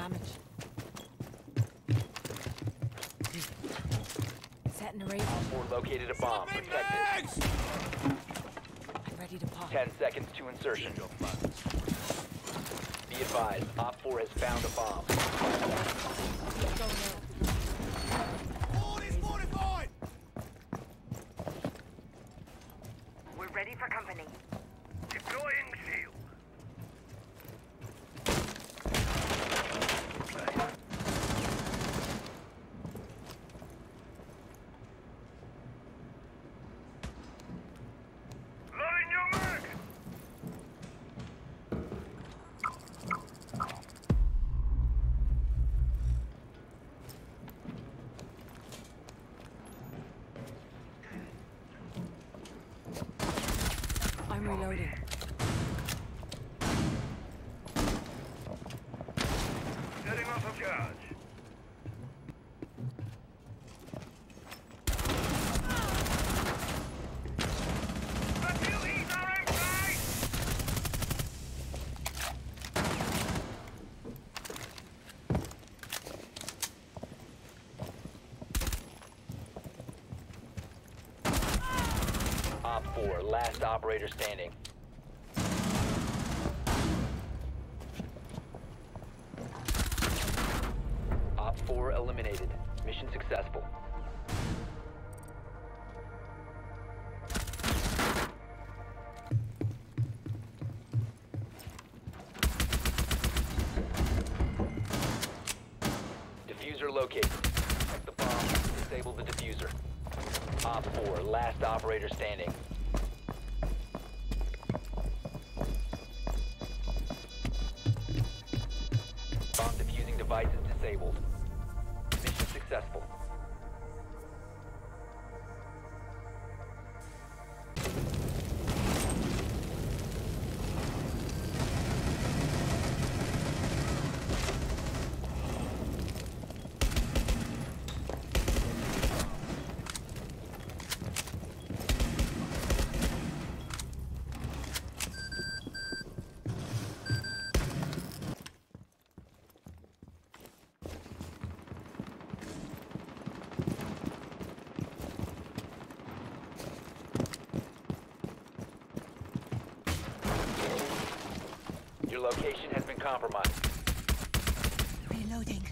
damage. Setting a radar. Op 4 located a bomb. Protect it. I'm ready to pop. 10 seconds to insertion. Be advised, Op 4 has found a bomb. Go now. All is fortified! We're ready for company. Deploying shield. Loading your mag! I'm reloading. Setting off a charge. Refuse are inside! Op 4, last operator standing. Op 4 eliminated. Mission successful. Diffuser located. Protect the bomb. Disable the diffuser. Op 4, last operator standing. Bomb defusing device is disabled. Mission successful. Your location has been compromised. Reloading.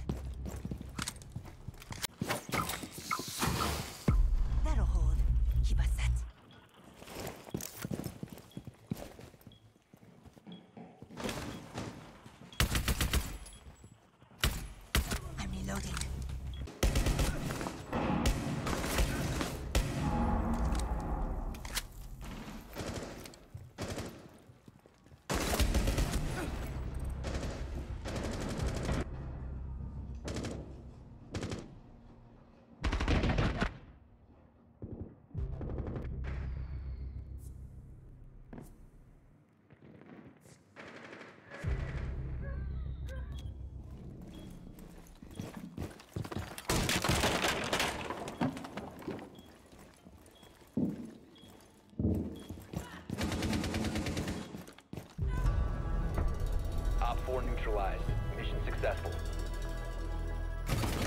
That'll hold. Keep us set. I'm reloading. Op 4 neutralized. Mission successful.